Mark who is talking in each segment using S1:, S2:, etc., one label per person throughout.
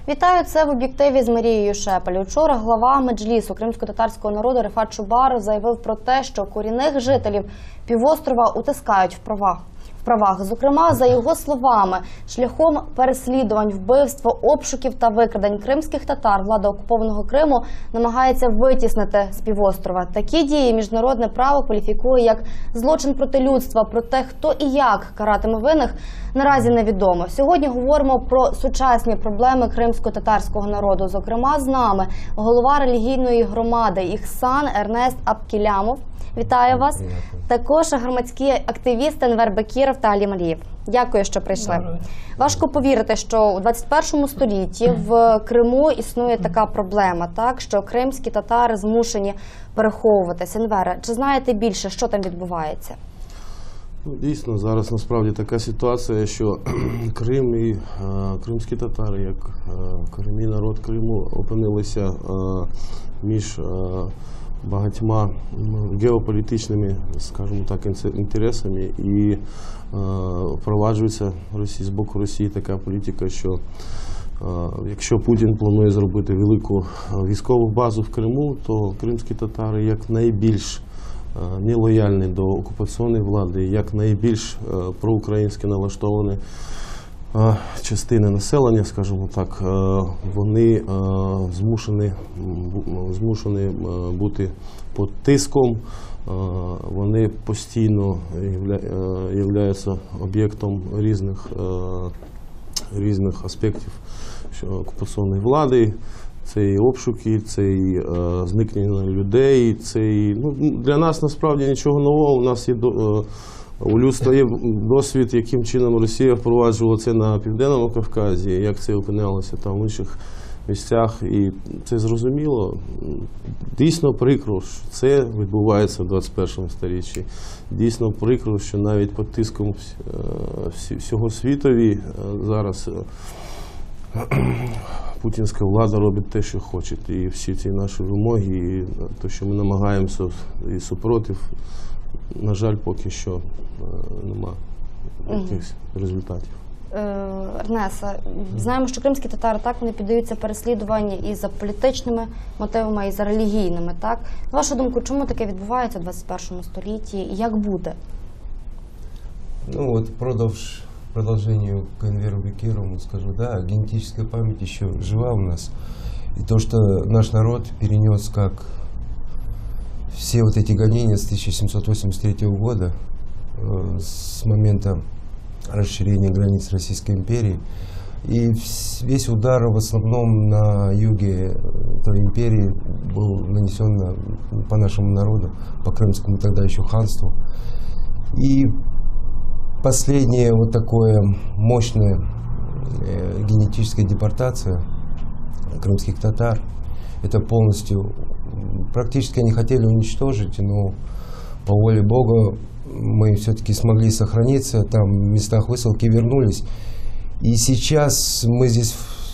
S1: Вітаю, це в об'єктиві з Марією Шепель. Учора глава Меджлісу кримсько-татарського народу Рифат Чубар заявив про те, що корінних жителів півострова утискають в правах. Зокрема, за його словами, шляхом переслідувань, вбивства, обшуків та викрадень кримських татар влада окупованого Криму намагається витіснити з півострова. Такі дії міжнародне право кваліфікує як злочин проти людства. Про те, хто і як каратиме винних, наразі невідомо. Сьогодні говоримо про сучасні проблеми кримсько-татарського народу. Зокрема, з нами голова релігійної громади Іхсан Ернест Абкілямов. Вітаю вас. Також громадські активісти Енвер Бекіров та Алім Алієв. Дякую, що прийшли. Важко повірити, що у 21 столітті в Криму існує така проблема, так, що кримські татари змушені переховуватися. Енвере, чи знаєте більше, що там відбувається?
S2: Дійсно, зараз насправді така ситуація, що Крим і кримські татари, як корінний народ Криму, опинилися між багатьма геополітичними, скажімо так, інтересами, і впроваджується з боку Росії така політика, що якщо Путін планує зробити велику військову базу в Криму, то кримські татари як найбільш нелояльні до окупаційної влади, як найбільш проукраїнськи налаштовані частини населення, скажімо так, вони змушені бути під тиском, вони постійно являються об'єктом різних аспектів окупаційної влади. Це і обшуки, це і зникнення людей, це і, для нас насправді нічого нового. У нас є у людства є досвід, яким чином Росія впроваджувала це на Південному Кавказі, як це опинялося там в інших місцях. І це зрозуміло. Дійсно прикро, що це відбувається в 21 сторіччі. Дійсно прикро, що навіть під тиском всього світові зараз путінська влада робить те, що хоче. І всі ці наші вимоги, і те, що ми намагаємося і супротив, на жаль, поки що нема якихось результатів.
S1: Ернеса, знаємо, що кримські татари, так, вони піддаються переслідуванню і за політичними мотивами, і за релігійними, так? На вашу думку, чому таке відбувається в 21 столітті і як буде?
S3: Ну вот продолжению к Энверу Бекирову скажу, да, генетическая память еще жива у нас. И то, что наш народ перенес как все вот эти гонения с 1783 года, с момента расширения границ Российской империи, и весь удар в основном на юге этой империи был нанесен по нашему народу, по крымскому тогда еще ханству. И последняя вот такое мощная генетическая депортация крымских татар, это полностью, практически они хотели уничтожить, но по воле Бога мы все-таки смогли сохраниться, там в местах высылки вернулись. И сейчас мы здесь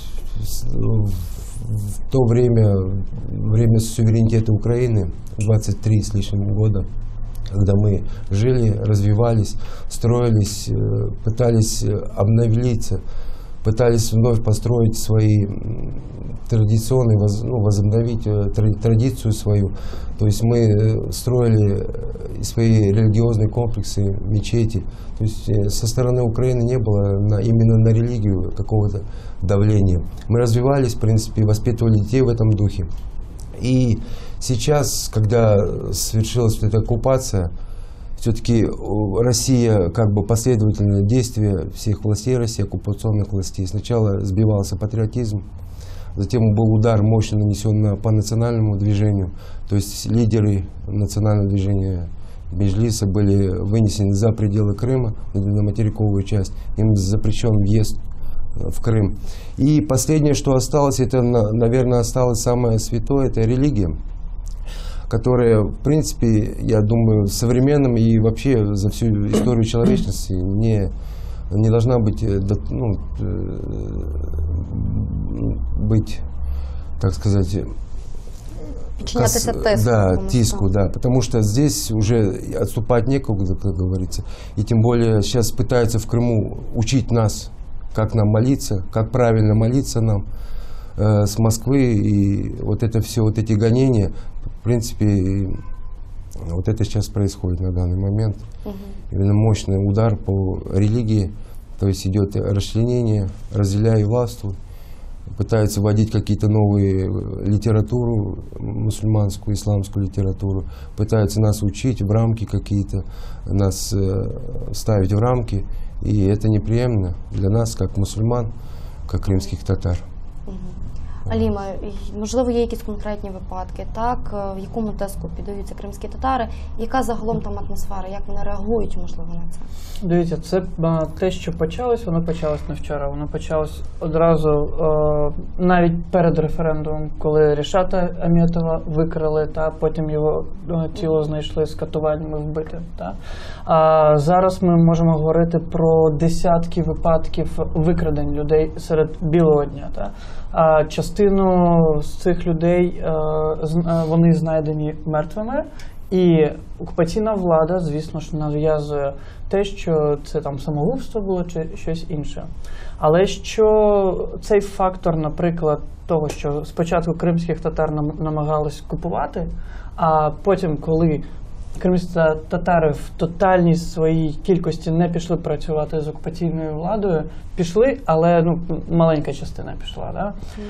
S3: в то время суверенитета Украины, 23 с лишним года, когда мы жили, развивались, строились, пытались обновиться, пытались вновь построить свои традиционные, возобновить традицию свою. То есть мы строили свои религиозные комплексы, мечети. То есть со стороны Украины не было именно на религию какого-то давления. Мы развивались, в принципе, воспитывали детей в этом духе. И сейчас, когда совершилась эта оккупация, все-таки Россия, как бы последовательное действие всех властей России, оккупационных властей. Сначала сбивался патриотизм, затем был удар мощно нанесен по национальному движению. То есть лидеры национального движения Меджлиса были вынесены за пределы Крыма, на материковую часть. Им запрещен въезд в Крым. И последнее, что осталось, это, наверное, осталось самое святое, это религия, которая, в принципе, я думаю, в современном и вообще за всю историю человечности не должна быть, быть, так сказать, тиску, да, потому что здесь уже отступать некуда, как говорится. И тем более сейчас пытаются в Крыму учить нас, как нам молиться, как правильно молиться нам. с Москвы, и вот это все, вот эти гонения, в принципе, вот это сейчас происходит на данный момент. Именно мощный удар по религии, то есть идет расчленение, разделяй властвуй, пытаются вводить какие-то новые литературу, мусульманскую, исламскую литературу, пытаются нас учить в рамки какие-то, нас ставить в рамки, и это неприемлемо для нас, как мусульман, как кримських татар.
S1: Аліма, можливо, є якісь конкретні випадки, так? В якому тиску піддаються кримські татари? Яка загалом там атмосфера? Як вони реагують, можливо, на це?
S4: Дивіться, це те, що почалось, воно почалось не вчора. Воно почалось одразу, навіть перед референдумом, коли Рішата Ахметова викрали, та потім його тіло знайшли з катуваннями вбитим. Та. А зараз ми можемо говорити про десятки випадків викрадень людей серед білого дня. Та. А частину з цих людей вони знайдені мертвими, і окупаційна влада, звісно ж, нав'язує те, що це там самогубство було чи щось інше. Але що цей фактор, наприклад, того, що спочатку кримських татар намагались купувати, а потім, коли кримські татари в тотальній своїй кількості не пішли працювати з окупаційною владою, пішли, але маленька частина пішла. Да?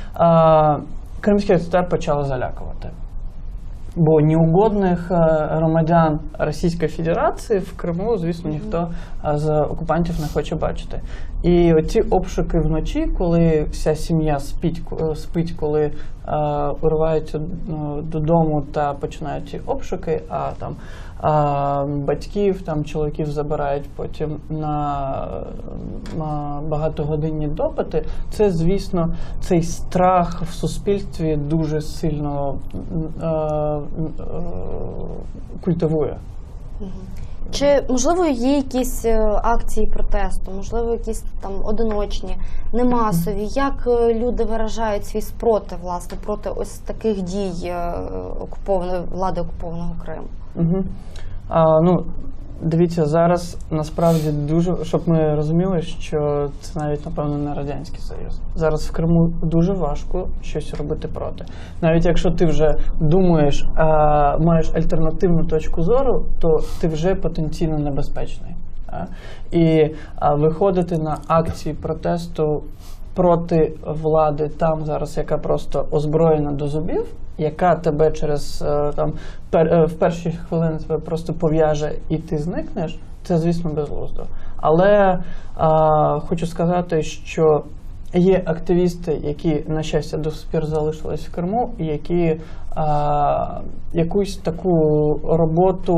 S4: Кримських татар почали залякувати. Бо неугодних громадян Російської Федерації в Криму, звісно, ніхто з окупантів не хоче бачити. І оці обшуки вночі, коли вся сім'я спить, коли уриваються додому та починають ці обшуки, а там батьків, там чоловіків забирають потім на багатогодинні допити, це, звісно, цей страх в суспільстві дуже сильно культивує.
S1: Чи, можливо, є якісь акції протесту, можливо, якісь там одиночні, немасові? Як люди виражають свій спротив, власне, проти ось таких дій влади окупованого Криму?
S4: Дивіться, зараз насправді дуже, щоб ми розуміли, що це навіть, напевно, не Радянський Союз. Зараз в Криму дуже важко щось робити проти. Навіть якщо ти вже думаєш, маєш альтернативну точку зору, то ти вже потенційно небезпечний. І виходити на акції протесту проти влади там зараз, яка просто озброєна до зубів, яка тебе через в перші хвилини тебе просто пов'яже і ти зникнеш, це, звісно, безглуздо. Але хочу сказати, що є активісти, які, на щастя, до сих пір залишились в Криму, і які якусь таку роботу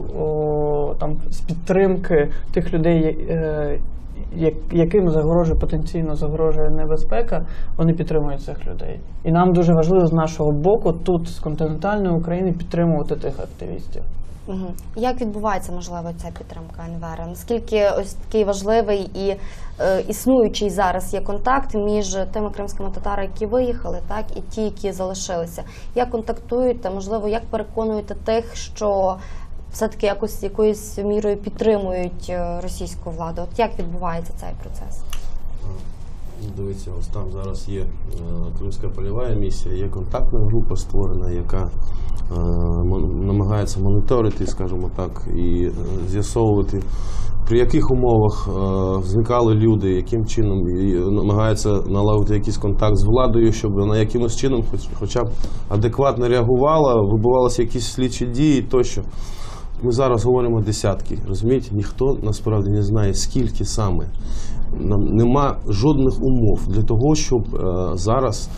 S4: з підтримки тих людей, яким потенційно загрожує небезпека, вони підтримують цих людей. І нам дуже важливо з нашого боку, тут, з континентальної України, підтримувати тих активістів.
S1: Як відбувається, можливо, ця підтримка НВР? Наскільки ось такий важливий і існуючий зараз є контакт між тими кримськими татарами, які виїхали, так, і ті, які залишилися? Як контактуєте, можливо, як переконуєте тих, що все-таки якоюсь мірою підтримують російську владу? От як відбувається цей процес?
S2: Дивіться, ось там зараз є Кримська польова місія, є контактна група створена, яка намагається моніторити, скажімо так, і з'ясовувати, при яких умовах зникали люди, яким чином, і намагається налагодити якийсь контакт з владою, щоб вона якимось чином хоча б адекватно реагувала, вибувалися якісь слідчі дії тощо. Ми зараз говоримо десятки, розумієте? Ніхто насправді не знає, скільки саме. Нема жодних умов для того, щоб зараз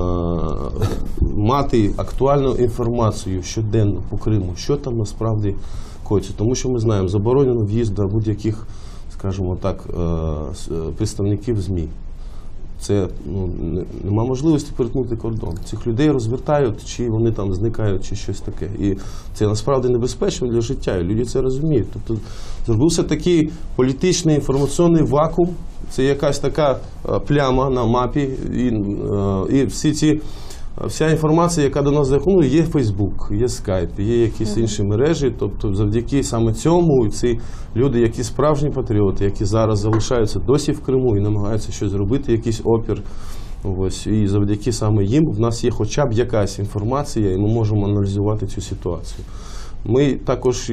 S2: мати актуальну інформацію щоденно по Криму, що там насправді коїться. Тому що ми знаємо, заборонено в'їзд до будь-яких, скажімо так, представників ЗМІ. Це нема можливості перетнути кордон. Цих людей розвертають, чи вони там зникають, чи щось таке. І це насправді небезпечно для життя, і люди це розуміють. Тобто зробився такий політичний інформаційний вакуум, це якась така пляма на мапі, і вся інформація, яка до нас доходить, є Фейсбук, є Скайп, є якісь інші мережі. Тобто завдяки саме цьому ці люди, які справжні патріоти, які зараз залишаються досі в Криму і намагаються щось зробити, якийсь опір, Ось, і завдяки саме їм в нас є хоча б якась інформація, і ми можемо аналізувати цю ситуацію. Ми також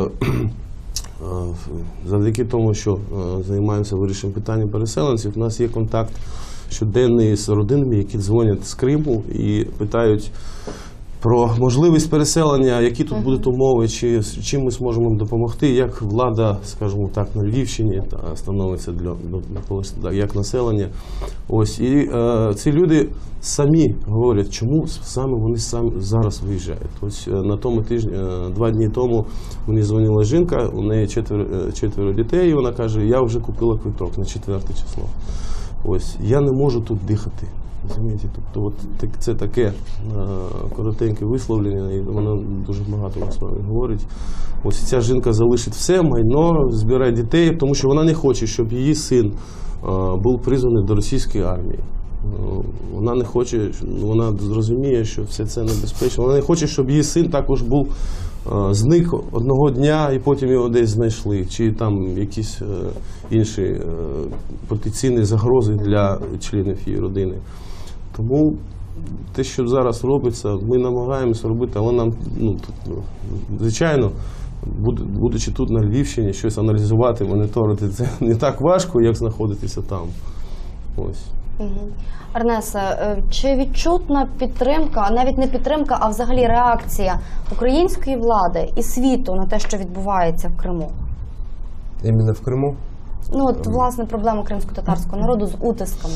S2: завдяки тому, що займаємося вирішенням питання переселенців, у нас є контакт щоденний з родинами, які дзвонять з Криму і питають про можливість переселення, які тут будуть умови, чим ми зможемо їм допомогти, як влада, скажімо так, на Львівщині становиться як населення. Ось, і ці люди самі говорять, чому саме вони самі зараз виїжджають. Ось на тому тижні, 2 дні тому мені дзвонила жінка, у неї 4 дітей, і вона каже, я вже купила квиток на 4 число. Ось, я не можу тут дихати. Розумієте? Тобто от це таке коротеньке висловлення, і воно дуже багато насправді говорить. Ось ця жінка залишить все, майно, збирає дітей, тому що вона не хоче, щоб її син був призваний до російської армії. Вона не хоче, вона зрозуміє, що все це небезпечно. Вона не хоче, щоб її син також був зник одного дня і потім його десь знайшли, чи там якісь інші потенційні загрози для членів її родини. Тому те, що зараз робиться, ми намагаємося робити, але нам, звичайно, будучи тут на Львівщині, щось аналізувати, моніторити, це не так важко, як знаходитися там. Ось.
S1: Арнесе, чи відчутна підтримка, навіть не підтримка, а взагалі реакція української влади і світу на те, що відбувається в Криму?
S3: Іменно в Криму?
S1: Ну, от, власне, проблема кримсько-татарського народу з утисками.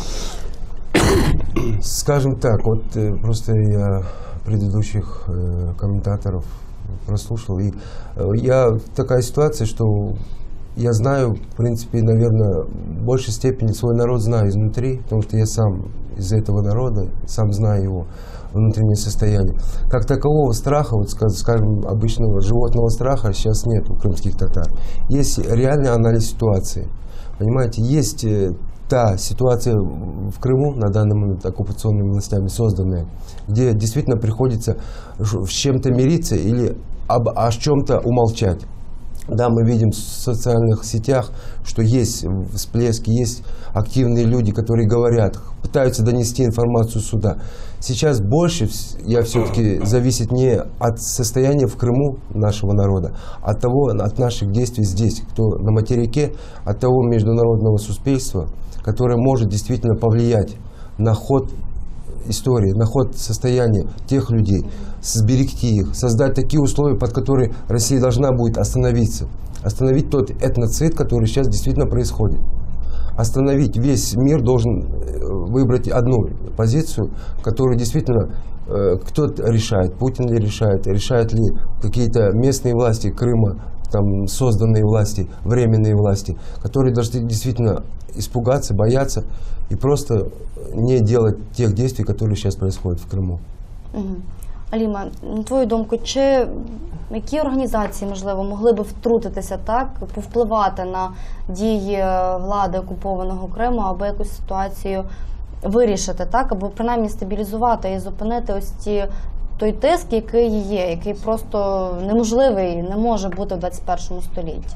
S3: Скажем так, вот просто я предыдущих комментаторов прослушал, и такая ситуация, что я знаю, в принципе, наверное, в большей степени свой народ знаю изнутри, потому что я сам из этого народа, сам знаю его внутреннее состояние. Как такового страха, вот скажем, обычного животного страха сейчас нет у крымских татар. Есть реальный анализ ситуации. Понимаете, есть та ситуация в Крыму на данный момент оккупационными властями созданная, где действительно приходится с чем-то мириться или о чем-то умолчать. Да, мы видим в социальных сетях, что есть всплески, есть активные люди, которые говорят, пытаются донести информацию сюда. Сейчас больше я все-таки зависит не от состояния в Крыму нашего народа, а от наших действий здесь, кто на материке, от того международного суспейства, которое может действительно повлиять на ход истории, на ход состояния тех людей, сберегти их, создать такие условия, под которые Россия должна будет остановиться. Остановить тот этноцид, который сейчас действительно происходит. Остановить. Весь мир должен выбрать одну позицию, которую действительно кто-то решает. Путин ли решают ли какие-то местные власти Крыма, там созданные власти, временные власти, которые должны действительно испугаться, бояться и просто не делать тех действий, которые сейчас происходят в Крыму.
S1: Аліма, на твою думку, які організації, можливо, могли би втрутитися, так, повпливати на дії влади окупованого Криму, аби якусь ситуацію вирішити, так, або принаймні стабілізувати і зупинити ось той тиск, який є, який просто неможливий, не може бути в 21 столітті?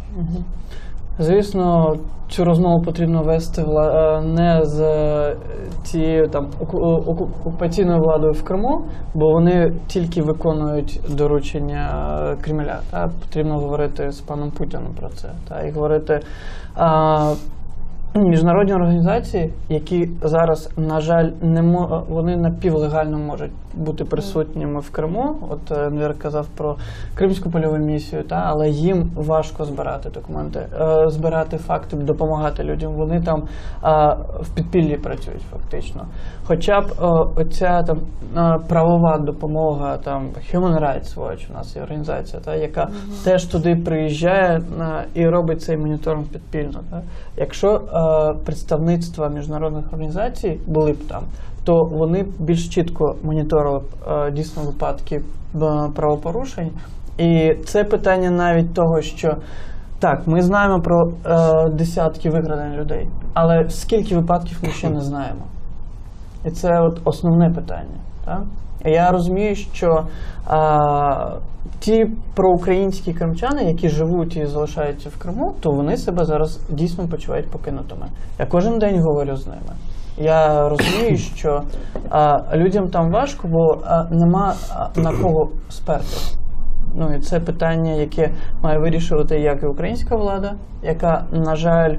S4: Звісно, цю розмову потрібно вести не з тією там окупаційною владою в Криму, бо вони тільки виконують доручення Кремля. Та? Потрібно говорити з паном Путіним про це. Та? І говорити міжнародні організації, які зараз, на жаль, вони напівлегально можуть бути присутніми в Криму. От Енвер казав про Кримську польову місію, але їм важко збирати документи, збирати факти, допомагати людям. Вони там в підпіллі працюють фактично. Хоча б оця там правова допомога, там Human Rights Watch, у нас є організація, яка теж туди приїжджає і робить цей моніторинг підпільно. Якщо представництва міжнародних організацій були б там, то вони більш чітко моніторили дійсно випадки правопорушень. І це питання навіть того, що так, ми знаємо про десятки викрадень людей, але скільки випадків ми ще не знаємо. І це от основне питання. Так? Я розумію, що ті проукраїнські кримчани, які живуть і залишаються в Криму, то вони себе зараз дійсно почувають покинутими. Я кожен день говорю з ними. Я розумію, що людям там важко, бо нема на кого спертись. Ну і це питання, яке має вирішувати як і українська влада, яка, на жаль,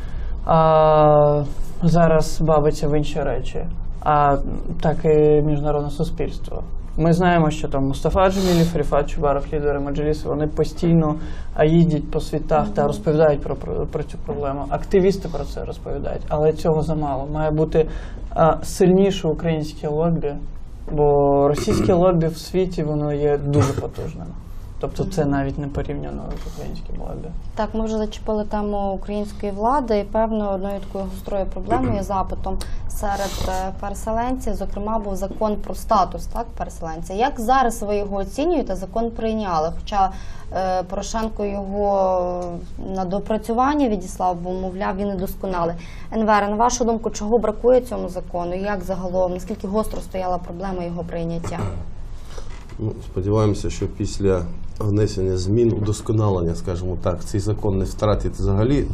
S4: зараз бавиться в інші речі, так і міжнародне суспільство. Ми знаємо, що там Мустафа Джемілєв, Рефат Чубаров, лідери Меджлісу, вони постійно їздять по світах та розповідають про цю проблему. Активісти про це розповідають, але цього замало. Має бути сильніше українське лобі, бо російське лобі в світі, воно є дуже потужним. Тобто це навіть не порівняно з українським лобі.
S1: Так, ми вже зачепили тему української влади, і певно одною такою гострою проблемою, запитом серед переселенців, зокрема, був закон про статус, так, переселенця. Як зараз ви його оцінюєте? Закон прийняли, хоча Порошенко його на доопрацювання відіслав, бо, мовляв, він недосконалий. Енвер, на вашу думку, чого бракує цьому закону? Як загалом, наскільки гостро стояла проблема його прийняття?
S2: Ну, сподіваємося, що після внесення змін, удосконалення, скажімо так, цей закон не втратить взагалі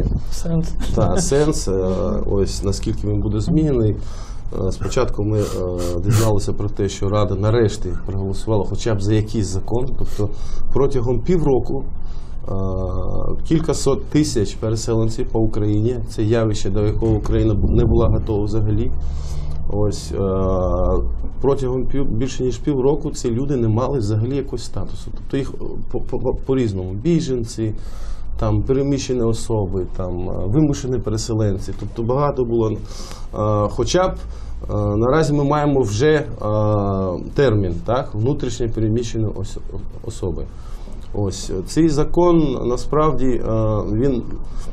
S2: сенс. Ось наскільки він буде змінений. Спочатку ми дізналися про те, що Рада нарешті проголосувала хоча б за якийсь закон. Тобто протягом півроку кількасот тисяч переселенців по Україні, це явище, до якого Україна не була готова взагалі. Ось протягом більше ніж півроку ці люди не мали взагалі якогось статусу. Тобто їх по-різному. Біженці, там, переміщені особи, там, вимушені переселенці. Тобто багато було. Хоча б наразі ми маємо вже термін, так, внутрішньо переміщені особи. Ось цей закон насправді він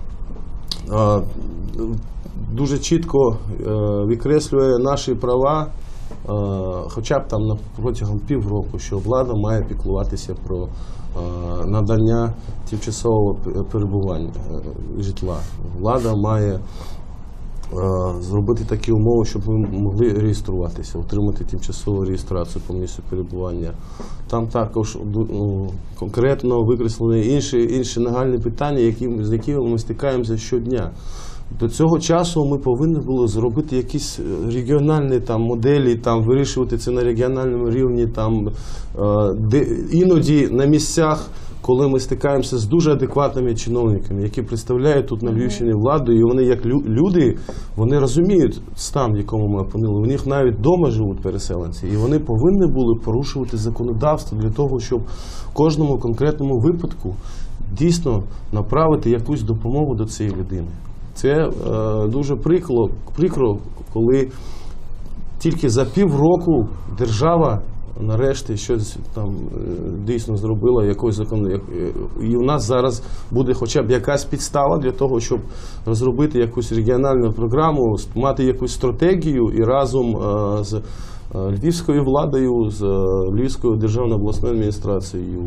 S2: дуже чітко викреслює наші права, хоча б там протягом півроку, що влада має піклуватися про надання тимчасового перебування житла. Влада має зробити такі умови, щоб ми могли реєструватися, отримати тимчасову реєстрацію по місцю перебування. Там також конкретно викреслені інші нагальні питання, з якими ми стикаємося щодня. До цього часу ми повинні були зробити якісь регіональні там, моделі, там, вирішувати це на регіональному рівні. Там, іноді на місцях, коли ми стикаємося з дуже адекватними чиновниками, які представляють тут на Львівщині владу, і вони як люди, вони розуміють стан, в якому ми опинили. У них навіть вдома живуть переселенці, і вони повинні були порушувати законодавство для того, щоб в кожному конкретному випадку дійсно направити якусь допомогу до цієї людини. Це дуже прикро, коли тільки за півроку держава нарешті щось там дійсно зробила, якийсь закон. І у нас зараз буде хоча б якась підстава для того, щоб розробити якусь регіональну програму, мати якусь стратегію і разом з львівською владою, з Львівською державною обласною адміністрацією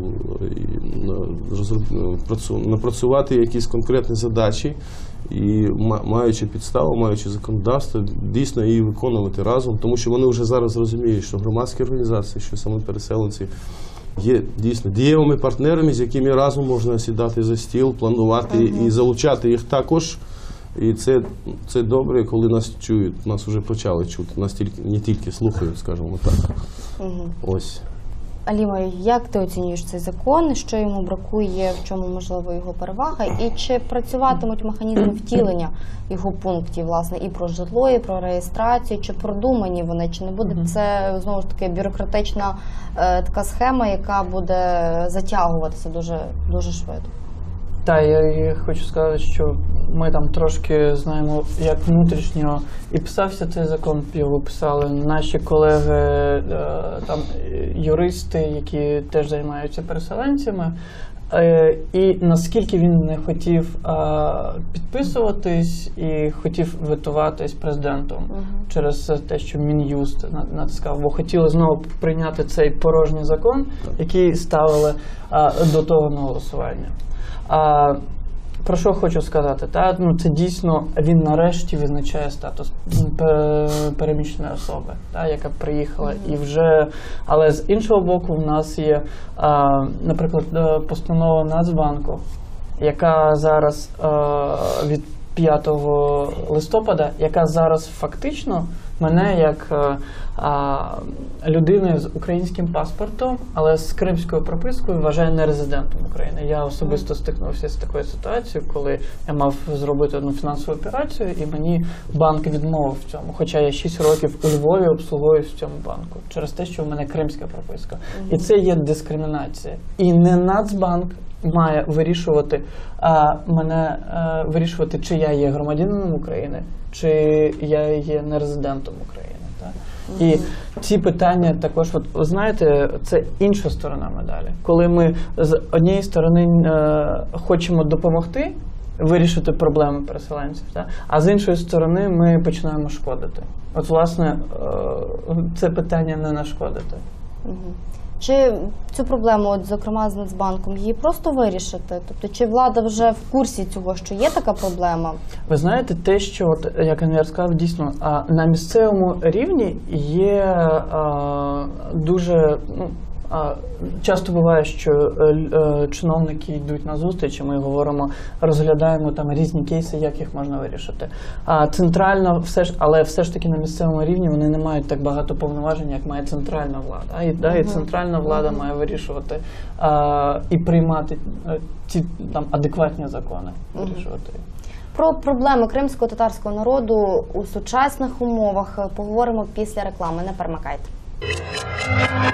S2: напрацювати якісь конкретні задачі і, маючи підставу, маючи законодавство, дійсно її виконувати разом, тому що вони вже зараз розуміють, що громадські організації, що саме переселенці є дійсно дієвими партнерами, з якими разом можна сідати за стіл, планувати і залучати їх також. І це добре, коли нас чують, нас вже почали чути, нас не тільки слухають, скажімо так. Ось.
S1: Аліма, як ти оцінюєш цей закон, що йому бракує, в чому можливо його перевага, і чи працюватимуть механізми втілення його пунктів, власне, і про житло, і про реєстрацію, чи продумані вони, чи не буде це, знову ж таки, бюрократична така схема, яка буде затягуватися дуже швидко?
S4: Так, я хочу сказати, що ми там трошки знаємо, як внутрішньо і писався цей закон, його писали наші колеги, там юристи, які теж займаються переселенцями, і наскільки він не хотів підписуватись і хотів ветуватись президентом через те, що Мін'юст натискав, бо хотіли знову прийняти цей порожній закон, який ставили до того на голосування. Про що хочу сказати? Це дійсно, він нарешті визначає статус переміщеної особи, яка приїхала. І вже, але з іншого боку, в нас є, наприклад, постанова Нацбанку, яка зараз 5 листопада, яка зараз фактично мене як людини з українським паспортом, але з кримською пропискою вважає нерезидентом України. Я особисто стикнувся з такою ситуацією, коли я мав зробити одну фінансову операцію, і мені банк відмовив в цьому. Хоча я 6 років у Львові обслуговую в цьому банку, через те, що в мене кримська прописка. І це є дискримінація. І не Нацбанк має вирішувати вирішувати, чи я є громадянином України, чи я є нерезидентом України. Так? І ці питання також, от, ви знаєте, це інша сторона медалі. Коли ми з однієї сторони хочемо допомогти вирішити проблеми переселенців, так? А з іншої сторони ми починаємо шкодити. От, власне, це питання не нашкодити.
S1: Чи цю проблему, от, зокрема з Нацбанком, її просто вирішити? Тобто, чи влада вже в курсі цього, що є така проблема?
S4: Ви знаєте, те, що, от, як Анвер сказав, дійсно, на місцевому рівні є дуже... часто буває, що чиновники йдуть на зустріч, і ми говоримо, розглядаємо там різні кейси, як їх можна вирішити. Центрально, але все ж таки на місцевому рівні вони не мають так багато повноважень, як має центральна влада. І центральна влада має вирішувати і приймати ті там адекватні закони. Вирішувати.
S1: Про проблеми кримсько-татарського народу у сучасних умовах поговоримо після реклами. Не перемикайте.